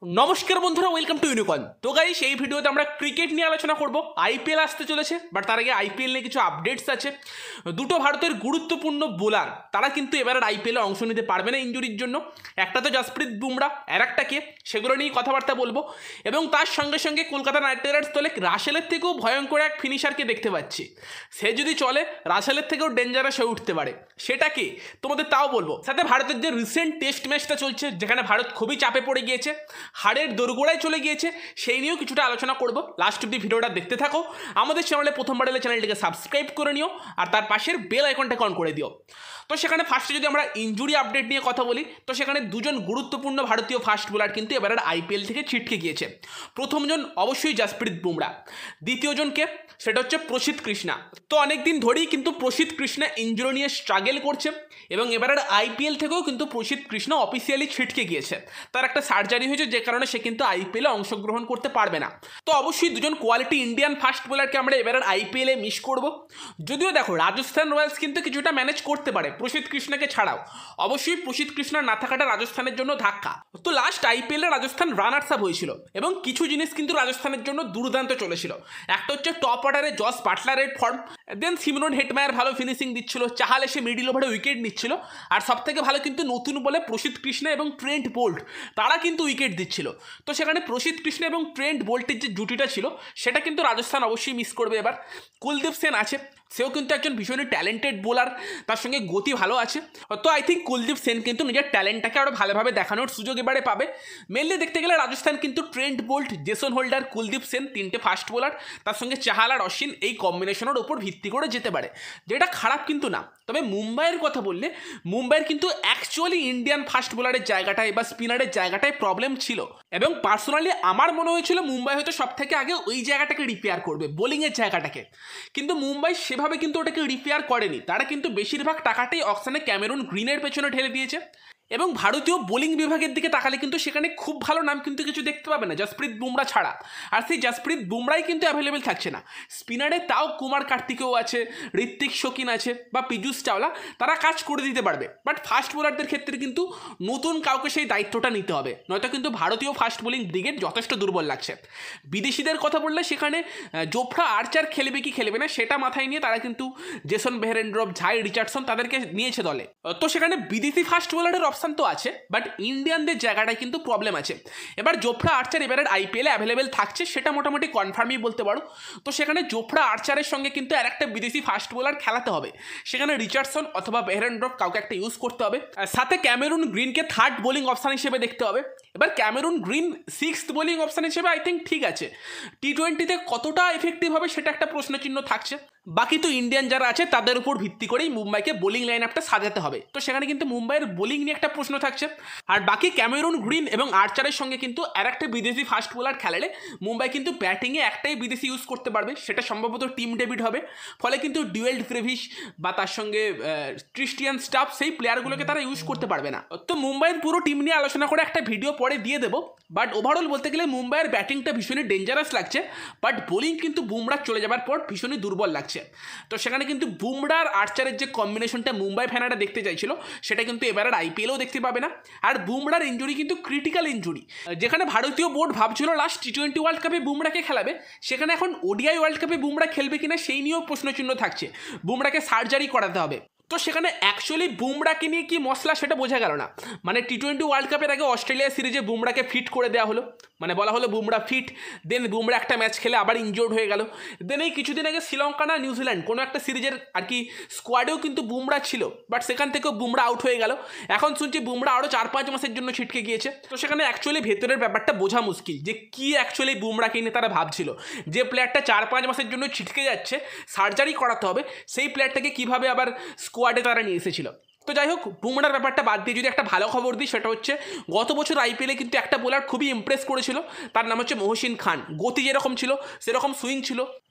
নমস্কার বন্ধুরা, welcome to unicorn. তো গাইস, এই ভিডিওতে আমরা ক্রিকেট নিয়ে আলোচনা করব। আইপিএল আসতে চলেছে, বাট তার আগে আইপিএল নিয়ে কিছু আপডেটস আছে। দুটো ভারতের গুরুত্বপূর্ণ বোলার তারা কিন্তু এবারের আইপিএলে অংশ নিতে পারবে না ইনজুরির জন্য। একটা তো জসপ্রীত বুমরা, আর একটা কে, সেগুলো নিয়ে কথাবার্তা বলবো। এবং তার সঙ্গে সঙ্গে কলকাতা নাইট রাইডার্স দলে রাসেলের থেকেও ভয়ঙ্কর এক ফিনিশারকে দেখতে পাচ্ছি। সে যদি চলে, রাসেলের থেকেও ডেঞ্জারাস হয়ে উঠতে পারে। সেটা কি তোমাদের তাও বলবো। সাথে ভারতের যে রিসেন্ট টেস্ট ম্যাচটা চলছে, যেখানে ভারত খুবই চাপে পড়ে গিয়েছে, হারের দোরগোড়ায় চলে গিয়েছে, সেই নিয়েও কিছুটা আলোচনা করব। লাস্ট অব্দি ভিডিওটা দেখতে থাকো। আমাদের চ্যানেলে প্রথমবার এলে চ্যানেলটিকে সাবস্ক্রাইব করে নিও, আর তার পাশের বেল আইকনটাকে অন করে দিও। তো সেখানে ফার্স্টে যদি আমরা ইনজুরি আপডেট নিয়ে কথা বলি, তো সেখানে দুজন গুরুত্বপূর্ণ ভারতীয় ফাস্ট বোলার কিন্তু এবারের আইপিএল থেকে ছিটকে গিয়েছে। প্রথমজন অবশ্যই জসপ্রীত বুমরা, দ্বিতীয়জনকে সেটা হচ্ছে প্রসিদ্ধ কৃষ্ণা। তো অনেকদিন ধরেই কিন্তু প্রসিদ্ধ কৃষ্ণা ইনজুরি নিয়ে স্ট্রাগল করছে, এবং এবারের আইপিএল থেকেও কিন্তু প্রসিদ্ধ কৃষ্ণা অফিসিয়ালি ছিটকে গিয়েছে। তার একটা সার্জারি হয়েছে, যে কারণে সে কিন্তু আইপিএলে অংশগ্রহণ করতে পারবে না। তো অবশ্যই দুজন কোয়ালিটি ইন্ডিয়ান ফাস্ট বোলারকে আমরা এবারের আইপিএলে মিস করব। যদিও দেখো, রাজস্থান রয়্যালস কিন্তু কিছুটা ম্যানেজ করতে পারে প্রসিদ্ধ কৃষ্ণাকে ছাড়াও। অবশ্যই প্রসিদ্ধ কৃষ্ণার না থাকাটা রাজস্থানের জন্য ধাক্কা। তো লাস্ট আইপিএলে রাজস্থান রানার্স আপ হয়েছিল, এবং কিছু জিনিস কিন্তু রাজস্থানের জন্য দুর্দান্ত চলেছিল। একটা হচ্ছে টপ অর্ডারে জস বাটলারের ফর্ম, দেন সিমরন হেটমায়ার ভালো ফিনিশিং দিচ্ছিল, চাহাল এসে মিডিল ওভারে উইকেট নিচ্ছিল, আর সব থেকে ভালো কিন্তু নতুন বলে প্রসিদ্ধ কৃষ্ণা এবং ট্রেন্ট বোল্ট, তারা কিন্তু উইকেট দিচ্ছিল। তো সেখানে প্রসিদ্ধ কৃষ্ণ এবং ট্রেন্ট বোল্টের যে জুটিটা ছিল, সেটা কিন্তু রাজস্থান অবশ্যই মিস করবে এবার। কুলদীপ সেন আছে, সেও কিন্তু একজন ভীষণই ট্যালেন্টেড বোলার, তার সঙ্গে গতি ভালো আছে। তো আই থিঙ্ক কুলদীপ সেন কিন্তু নিজের ট্যালেন্টটাকে আরও ভালোভাবে দেখানোর সুযোগ এবারে পাবে। মেনলি দেখতে গেলে রাজস্থান কিন্তু Trent Boult, Jason Holder, Kuldeep Sen, তিনটে ফাস্ট বোলার, তার সঙ্গে চাহাল আর অশ্বিন, এই কম্বিনেশনের ওপর ভিত্তি করে যেতে পারে, যেটা খারাপ কিন্তু না। তবে মুম্বাইয়ের কথা বললে, মুম্বাইয়ের কিন্তু অ্যাকচুয়ালি ইন্ডিয়ান ফাস্ট বোলারের জায়গাটায় বা স্পিনারের জায়গাটায় প্রবলেম ছিল, এবং পার্সোনালি আমার মনে হয়েছিল মুম্বাই হয়তো সব থেকে আগে ওই জায়গাটাকে রিপেয়ার করবে, বোলিংয়ের জায়গাটাকে। কিন্তু মুম্বাই সেভাবে কিন্তু ওটাকে রিপেয়ার করেনি। তারা কিন্তু বেশিরভাগ টাকাটাই অকশনে ক্যামেরুন গ্রিনের পেছনে ঢেলে দিয়েছে। এবং ভারতীয় বোলিং বিভাগের দিকে তাকালে কিন্তু সেখানে খুব ভালো নাম কিন্তু কিছু দেখতে পাবে না জসপ্রীত বুমরা ছাড়া। আর সেই জসপ্রীত বুমরাই কিন্তু অ্যাভেলেবেল থাকছে না। স্পিনারে তাও কুমার কার্তিকেও আছে, ঋত্বিক শকিন আছে, বা পীযুষ চাওলা, তারা কাজ করে দিতে পারবে। বাট ফাস্ট বোলারদের ক্ষেত্রে কিন্তু নতুন কাউকে সেই দায়িত্বটা নিতে হবে, নয়তো কিন্তু ভারতীয় ফাস্ট বোলিং ব্রিগেড যথেষ্ট দুর্বল লাগছে। বিদেশিদের কথা বললে সেখানে জোফরা আর্চার খেলবে কি খেলবে না সেটা মাথায় নিয়ে তারা কিন্তু জেসন বেহেরেন্ড্রফ, ঝাই রিচার্ডসন তাদেরকে নিয়েছে দলে। তো সেখানে বিদেশি ফাস্ট বোলারের অপশন তো আছে, বাট ইন্ডিয়ানদের জায়গাটায় কিন্তু প্রবলেম আছে। এবার জোফরা আর্চার এবারের আইপিএলে অ্যাভেলেবেল থাকছে, সেটা মোটামুটি কনফার্মই বলতে পারো। তো সেখানে জোফরা আর্চারের সঙ্গে কিন্তু আর একটা বিদেশি ফাস্ট বোলার খেলাতে হবে। সেখানে রিচার্ডসন অথবা বেহেরেন্ড্রফ কাউকে একটা ইউজ করতে হবে, সাথে ক্যামেরুন গ্রিনকে থার্ড বোলিং অপশন হিসেবে দেখতে হবে। এবার Cameron Green sixth bowling option হিসেবে আই থিঙ্ক ঠিক আছে। টি-20তে কতটা এফেক্টিভ হবে সেটা একটা প্রশ্নচিহ্ন থাকছে। বাকি তো ইন্ডিয়ান যারা আছে তাদের উপর ভিত্তি করেই মুম্বাইকে বোলিং লাইন আপটা সাজাতে হবে। তো সেখানে কিন্তু মুম্বাইয়ের বোলিং নিয়ে একটা প্রশ্ন থাকছে। আর বাকি ক্যামেরুন গ্রিন এবং আর্চারের সঙ্গে কিন্তু আর একটা বিদেশি ফাস্ট বোলার খেলালে মুম্বাই কিন্তু ব্যাটিংয়ে একটাই বিদেশি ইউজ করতে পারবে, সেটা সম্ভবত টিম ডেভিড হবে। ফলে কিন্তু ডুয়েল গ্রেভিশ বা তার সঙ্গে ক্রিস্টিয়ান স্টাফ, সেই প্লেয়ারগুলোকে তারা ইউজ করতে পারবে না। তো মুম্বাইয়ের পুরো টিম নিয়ে আলোচনা করে একটা ভিডিও পরে দিয়ে দেবো। বাট ওভারঅল বলতে গেলে মুম্বাইয়ের ব্যাটিংটা ভীষণই ডেঞ্জারাস লাগছে, বাট বোলিং কিন্তু বুমরা চলে যাবার পর ভীষণই দুর্বল লাগছে। তো সেখানে কিন্তু বুমরার আর্চারের যে কম্বিনেশনটা মুম্বাই ফ্যানারা দেখতে চাইছিল, সেটা কিন্তু এবারের আইপিএলও দেখতে পাবে না। আর বুমরার ইনজুরি কিন্তু ক্রিটিক্যাল ইনজুরি। যেখানে ভারতীয় বোর্ড ভাবছিল লাস্ট টি-20 ওয়ার্ল্ড কাপে বুমরাকে খেলাবে, সেখানে এখন ওডিআই ওয়ার্ল্ড কাপে বুমরা খেলবে কিনা সেই নিয়েও প্রশ্নচিহ্ন থাকছে। বুমরাকে সার্জারি করাতে হবে। তো সেখানে অ্যাকচুয়ালি বুমরাকে নিয়ে কি মশলা সেটা বোঝা গেল না। মানে টি-20 ওয়ার্ল্ড কাপের আগে অস্ট্রেলিয়া সিরিজে বুমরাকে ফিট করে দেওয়া হলো, মানে বলা হলো বুমরা ফিট, দেন বুমরা একটা ম্যাচ খেলে আবার ইনজোর্ড হয়ে গেল। দেন এই কিছুদিন আগে শ্রীলঙ্কা না নিউজিল্যান্ড কোনো একটা সিরিজের আর কি স্কোয়াডেও কিন্তু বুমরা ছিল, বাট সেখান থেকেও বুমরা আউট হয়ে গেল। এখন শুনছি বুমরা আরও 4-5 মাসের জন্য ছিটকে গিয়েছে। তো সেখানে অ্যাকচুয়ালি ভেতরের ব্যাপারটা বোঝা মুশকিল, যে কি অ্যাকচুয়ালি বুমরাকে নিয়ে তারা ভাবছিল। যে প্লেয়ারটা 4-5 মাসের জন্য ছিটকে যাচ্ছে, সার্জারি করাতে হবে, সেই প্লেয়ারটাকে কীভাবে আবার স্কোয়াডে তারা নিয়ে এসেছিল। তো যাই হোক, বুমরার ব্যাপারটা বাদ দিয়ে যদি একটা ভালো খবর দিই, সেটা হচ্ছে গত বছর আইপিএলে কিন্তু একটা বোলার খুবই ইমপ্রেস করেছিল, তার নাম হচ্ছে মহসিন খান। গতি যেরকম ছিল সেরকম সুইং ছিল,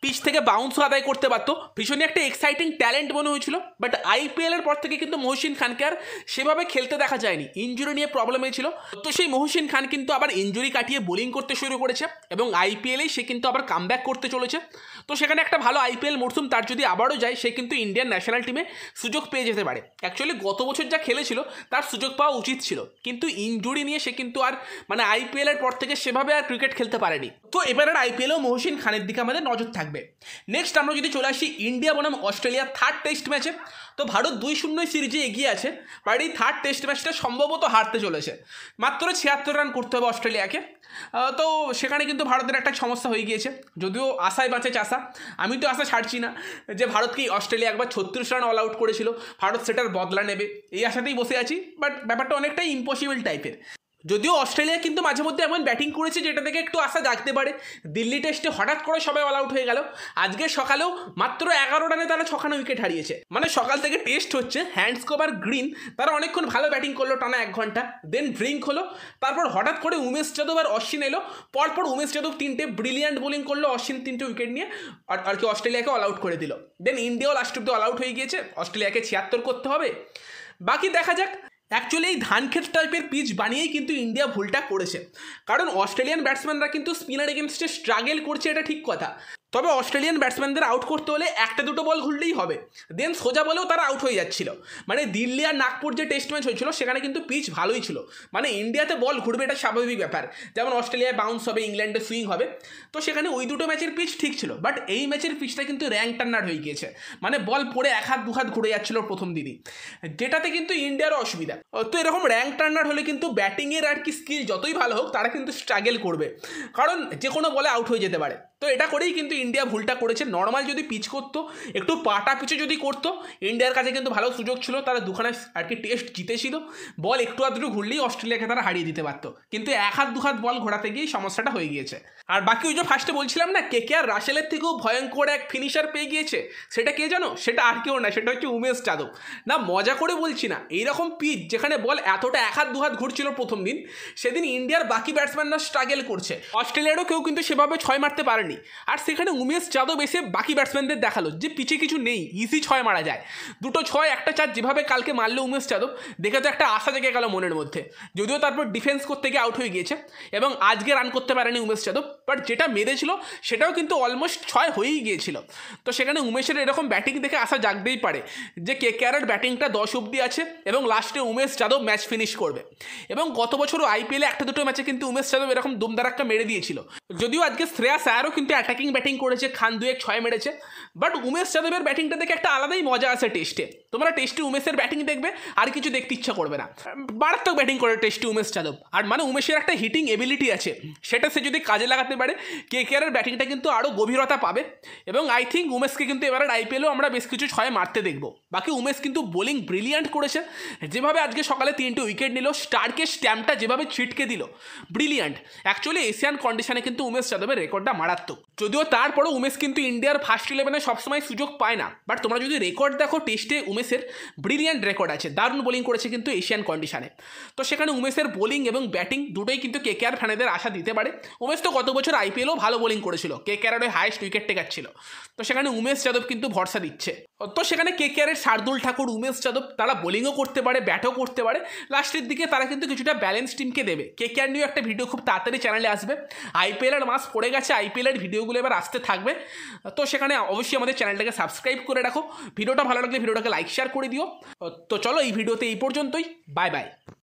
পিচ থেকে বাউন্সও আদায় করতে পারতো, ভীষণই একটা এক্সাইটিং ট্যালেন্ট মনে হয়েছিল। বাট আইপিএলের পর থেকে কিন্তু মহসিন খানকে আর সেভাবে খেলতে দেখা যায়নি, ইঞ্জুরি নিয়ে প্রবলেম হয়েছিল। তো সেই মহসিন খান কিন্তু আবার ইঞ্জুরি কাটিয়ে বোলিং করতে শুরু করেছে এবং আইপিএলেই সে কিন্তু আবার কামব্যাক করতে চলেছে। তো সেখানে একটা ভালো আইপিএল মরশুম তার যদি আবারও যায়, সে কিন্তু ইন্ডিয়ান ন্যাশনাল টিমে সুযোগ পেয়ে যেতে পারে। অ্যাকচুয়ালি গত বছর যা খেলেছিল তার সুযোগ পাওয়া উচিত ছিল, কিন্তু ইঞ্জুরি নিয়ে সে কিন্তু আর মানে আইপিএলের পর থেকে সেভাবে আর ক্রিকেট খেলতে পারেনি। তো এবারের আইপিএলেও মহসিন খানের দিকে আমাদের নজর থাকবে। নেক্সট আমরা যদি চলে আসি ইন্ডিয়া বনাম অস্ট্রেলিয়া থার্ড টেস্ট ম্যাচে, তো ভারত 2-0 সিরিজে এগিয়ে আছে, বাট এই থার্ড টেস্ট ম্যাচটা সম্ভবত হারতে চলেছে। মাত্র 76 রান করতে হবে অস্ট্রেলিয়াকে। তো সেখানে কিন্তু ভারতের একটা সমস্যা হয়ে গিয়েছে, যদিও আশায় বাঁচে চাষা। আমি তো আশা ছাড়ছি না যে ভারতকে অস্ট্রেলিয়া একবার 36 রান অল আউট করেছিল, ভারত সেটার বদলা নেবে, এই আশাতেই বসে আছি। বাট ব্যাপারটা অনেকটাই ইম্পসিবল টাইপের। যদিও অস্ট্রেলিয়া কিন্তু মাঝে মধ্যে এমন ব্যাটিং করেছে যেটা থেকে একটু আশা জাগতে পারে। দিল্লি টেস্টে হঠাৎ করে সবাই অল আউট হয়ে গেল, আজকে সকালেও মাত্র 11 রানে তারা 6খানা উইকেট হারিয়েছে। মানে সকাল থেকে টেস্ট হচ্ছে, হ্যান্ডস্কোপ আর গ্রিন তারা অনেকক্ষণ ভালো ব্যাটিং করলো টানা 1 ঘন্টা, দেন ড্রিঙ্ক হলো, তারপর হঠাৎ করে উমেশ যাদব আর অশ্বিন এলো। পরপর উমেশ যাদব 3টে ব্রিলিয়ান্ট বোলিং করলো, অশ্বিন 3টে উইকেট নিয়ে আর কি অস্ট্রেলিয়াকে অল আউট করে দিল। দেন ইন্ডিয়াও লাস্ট অব্দি অল আউট হয়ে গিয়েছে, অস্ট্রেলিয়াকে 76 করতে হবে। বাকি দেখা যাক। অ্যাকচুয়ালি এই ধানক্ষেত টাইপের পিচ বানিয়েই কিন্তু ইন্ডিয়া ভুলটা করেছে, কারণ অস্ট্রেলিয়ান ব্যাটসম্যানরা কিন্তু স্পিনার এগেনস্টে স্ট্রাগল করছে, এটা ঠিক কথা। তবে অস্ট্রেলিয়ান ব্যাটসম্যানদের আউট করতে হলে 1-2 বল ঘুরলেই হবে, দেন সোজা বলেও তারা আউট হয়ে যাচ্ছিল। মানে দিল্লি আর নাগপুর যে টেস্ট ম্যাচ হয়েছিল সেখানে কিন্তু পিচ ভালোই ছিল, মানে ইন্ডিয়াতে বল ঘুরবে এটা স্বাভাবিক ব্যাপার, যেমন অস্ট্রেলিয়ায় বাউন্স হবে, ইংল্যান্ডে সুইং হবে। তো সেখানে ওই দুটো ম্যাচের পিচ ঠিক ছিল, বাট এই ম্যাচের পিচটা কিন্তু র্যাঙ্ক টার্নার হয়ে গিয়েছে, মানে বল পড়ে 1-2 ঘুরে যাচ্ছিল প্রথম দিনই, যেটাতে কিন্তু ইন্ডিয়ারও অসুবিধা। তো এরকম র্যাঙ্ক টার্নার হলে কিন্তু ব্যাটিংয়ের আর কি স্কিল যতই ভালো হোক তারা কিন্তু স্ট্রাগল করবে, কারণ যে কোনো বলে আউট হয়ে যেতে পারে। তো এটা করেই কিন্তু ইন্ডিয়া ভুলটা করেছে। নর্মাল যদি পিচ করতো, একটু পাটা পিচে যদি করতো, ইন্ডিয়ার কাছে কিন্তু ভালো সুযোগ ছিল, তারা 2খানা আর কি টেস্ট জিতেছিল। বল একটু আধটু ঘুরলেই অস্ট্রেলিয়াকে তারা হারিয়ে দিতে পারতো, কিন্তু 1-2 বল ঘোরাতে গিয়েই সমস্যাটা হয়ে গিয়েছে। আর বাকি ওই যে ফার্স্টে বলছিলাম না কেকেআর রাসেলের থেকেও ভয়ঙ্কর এক ফিনিশার পেয়ে গিয়েছে, সেটা কে জানো? সেটা আর কেউ না, সেটা হচ্ছে উমেশ যাদব। না মজা করে বলছি না, এইরকম পিচ যেখানে বল এতটা 1-2 ঘুরছিল প্রথম দিন, সেদিন ইন্ডিয়ার বাকি ব্যাটসম্যানরা স্ট্রাগল করছে, অস্ট্রেলিয়ারও কেউ কিন্তু সেভাবে 6 মারতে পারেনি। আর সেখানে উমেশ যাদব এসে বাকি ব্যাটসম্যানদের দেখালো যে পিছে কিছু নেই, ইজি 6 মারা যায়। 2টো 6 একটা 4 যেভাবে কালকে মারলো উমেশ যাদব, দেখে তো একটা আশা জেগে গেল মনের মধ্যে। যদিও তারপর ডিফেন্স করতে গিয়ে আউট হয়ে গিয়েছে এবং আজকে রান করতে পারেনি উমেশ যাদব, বাট যেটা মেরেছিল সেটাও কিন্তু অলমোস্ট 6 হয়েই গিয়েছিল। তো সেখানে উমেশের এরকম ব্যাটিং দেখে আশা জাগতেই পারে যে কেকেআরের ব্যাটিংটা 10 অব্দি আছে এবং লাস্টে উমেশ যাদব ম্যাচ ফিনিশ করবে। এবং গত বছরও আইপিএলে 1-2 ম্যাচে কিন্তু উমেশ যাদব এরকম দুমদারাক্কা মেরে দিয়েছিল। যদিও আজকে শ্রেয়াস আয়ারও কিন্তু অ্যাটাকিং ব্যাটিং করেছে, খান 2-1 6 মেরেছে, বাট উমেশ যাদবের ব্যাটিংটা দেখে একটা আলাদাই মজা আছে টেস্টে। তোমরা টেস্টে উমেশের ব্যাটিং দেখবে আর কিছু দেখতে ইচ্ছা করবে না, মারাত্মক ব্যাটিং করে টেস্টে উমেশ যাদব। আর মানে উমেশের একটা হিটিং এবিলিটি আছে, সেটা সে যদি কাজে লাগাতে পারে কেকেআরের ব্যাটিংটা কিন্তু আরও গভীরতা পাবে। এবং আই থিঙ্ক উমেশকে কিন্তু এবারে আইপিএলেও আমরা বেশ কিছু 6 মারতে দেখবো। বাকি উমেশ কিন্তু বোলিং ব্রিলিয়ান্ট করেছে, যেভাবে আজকে সকালে 3টে উইকেট নিল, স্টার্কের স্ট্যাম্পটা যেভাবে ছিটকে দিল, ব্রিলিয়ান্ট। অ্যাকচুয়ালি এশিয়ান কন্ডিশনে কিন্তু উমেশ যাদবের রেকর্ডটা মারাত্মক। যদিও তারপরও উমেশ কিন্তু ইন্ডিয়ার ফার্স্ট 11-এ সবসময় সুযোগ পায় না, বাট তোমরা যদি রেকর্ড দেখো টেস্টে উমেশের ব্রিলিয়ান্ট রেকর্ড আছে, দারুণ বোলিং করেছে কিন্তু এশিয়ান কন্ডিশনে। তো সেখানে উমেশের বোলিং এবং ব্যাটিং দুটোই কিন্তু কেকেআর ফ্যানেদের আশা দিতে পারে। উমেশ তো গত বছর আইপিএলও ভালো বোলিং করেছিল, কেকেআরের হাইয়েস্ট উইকেট টেকার ছিল। তো সেখানে উমেশ যাদব কিন্তু ভরসা দিচ্ছে। তো সেখানে কেকেআরের শার্দুল ঠাকুর, উমেশ যাদব তারা বোলিংও করতে পারে, ব্যাটও করতে পারে, লাস্টের দিকে তারা কিন্তু কিছুটা ব্যালেন্স টিমকে দেবে। কেকেআর নিয়েও একটা ভিডিও খুব তাড়াতাড়ি চ্যানেলে আসবে, আইপিএলের মাস পড়ে গেছে, আইপিএলের ভিডিওগুলো এবার আসতে থাকবে। তো সেখানে অবশ্যই আমাদের চ্যানেলটাকে সাবস্ক্রাইব করে রাখো, ভিডিওটা ভালো লাগলে ভিডিওটাকে লাইক শেয়ার করে দিও। তো চলো এই ভিডিওতে এই পর্যন্তই, বাই বাই।